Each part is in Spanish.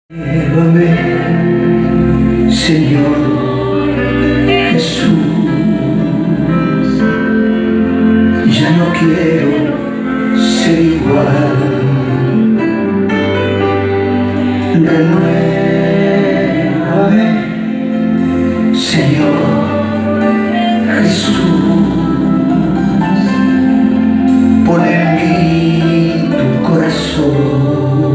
Llévame, Señor Jesús, ya no quiero ser igual. Renuévame, Señor Jesús, pon en mí tu corazón.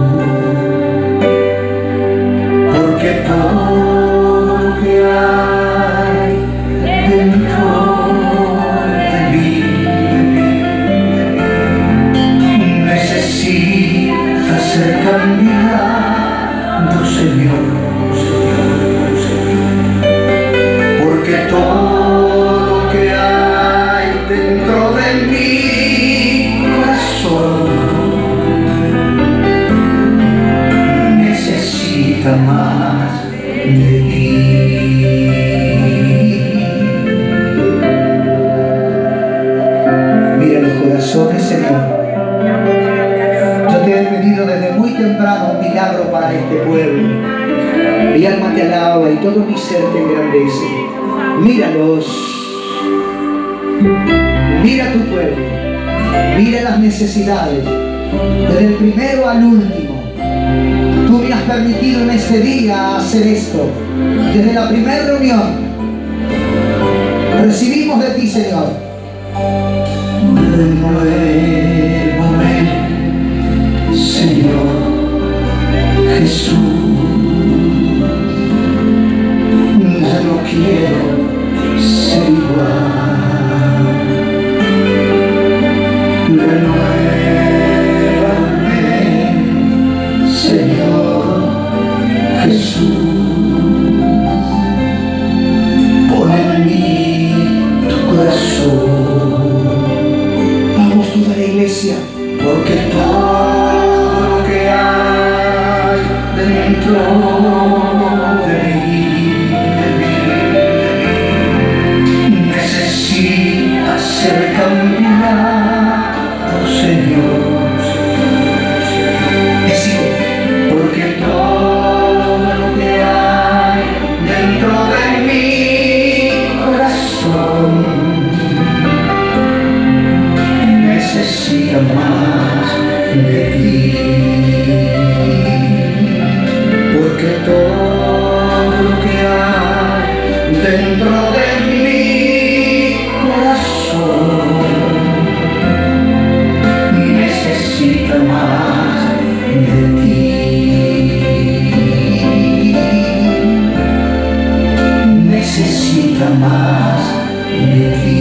Todo lo que hay dentro de mí necesita ser cambiado, Señor, porque todo lo que hay dentro de mi corazón necesita más de ti. Mira los corazones, Señor. Yo te he pedido desde muy temprano un milagro para este pueblo. Mi alma te alaba y todo mi ser te engrandece. Míralos. Mira tu pueblo. Mira las necesidades, desde el primero al último. Tú me has permitido en este día hacer esto. Desde la primera reunión recibimos de ti, Señor. Renuévame, Señor Jesús, ya no quiero ser igual. Renuévame, Señor Jesús, pon en mí tu corazón. Vamos toda la iglesia, porque todo lo que hay dentro de mí necesita ser cambiado, Señor. Porque todo lo que hay dentro de mi corazón necesita más de ti. Porque todo lo que hay dentro de mi corazón necesita más de ti. Necesita más de ti.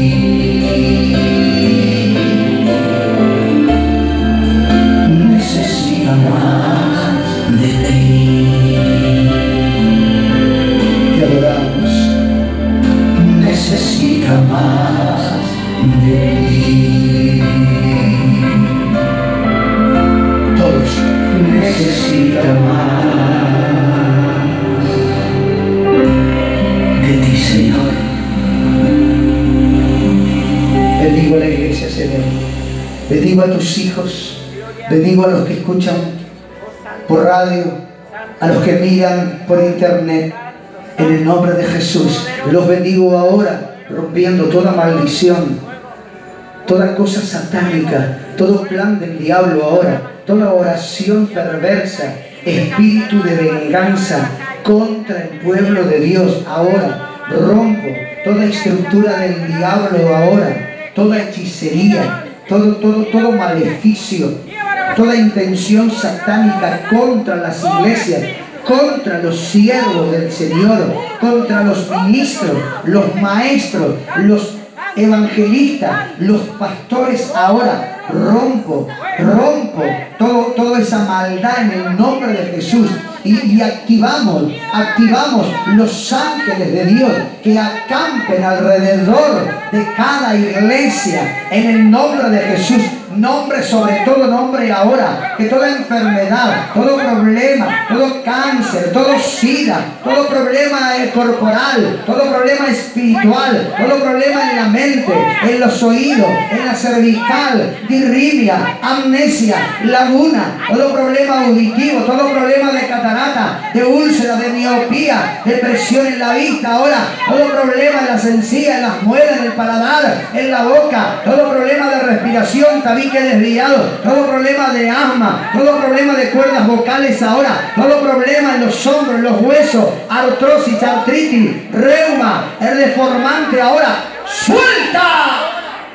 Necesita más de ti. Te adoramos. Necesita más de ti. Todos necesita más de ti, Señor. Bendigo a la iglesia, Señor. Bendigo a tus hijos. Bendigo a los que escuchan por radio, a los que miran por internet. En el nombre de Jesús, los bendigo ahora, rompiendo toda maldición, toda cosa satánica, todo plan del diablo ahora, toda oración perversa, espíritu de venganza contra el pueblo de Dios ahora. Rompo toda estructura del diablo ahora, toda hechicería, todo maleficio, toda intención satánica contra las iglesias, contra los siervos del Señor, contra los ministros, los maestros, los evangelistas, los pastores ahora. Rompo toda esa maldad en el nombre de Jesús. Y activamos los ángeles de Dios que acampen alrededor de cada iglesia en el nombre de Jesús. Nombre sobre todo nombre ahora, que toda enfermedad, todo problema, todo cáncer, todo sida, todo problema corporal, todo problema espiritual, todo problema en la mente, en los oídos, en la cervical, dirrimia, amnesia, laguna, todo problema auditivo, todo problema de catarata, de úlcera, de miopía, de presión en la vista. Ahora, todo problema en las encías, en las muelas, en el paladar, en la boca, todo problema de respiración, tabique desviado, todo problema de asma, todo problema de cuerdas vocales ahora, todo problema en los hombros, en los huesos, artrosis, artritis, reuma, el deformante ahora, ¡suelta!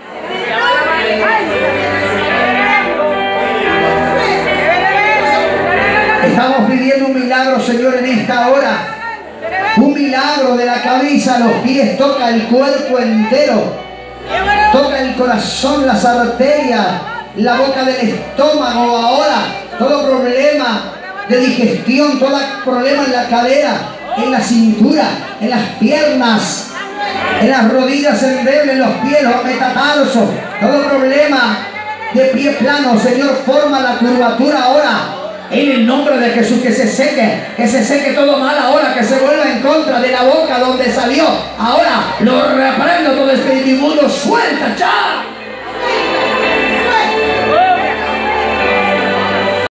Estamos pidiendo un milagro, Señor, en esta hora. Un milagro de la cabeza a los pies. Toca el cuerpo entero. Toca el corazón, las arterias, la boca del estómago ahora. Todo problema de digestión, todo problema en la cadera, en la cintura, en las piernas, en las rodillas endebles, en los pies, los metatarsos. Todo problema de pie plano, Señor, forma la curvatura ahora. En el nombre de Jesús, que se seque todo mal ahora, que se vuelva en contra de la boca donde salió. Ahora lo reprendo todo espíritu inmundo, suelta ya.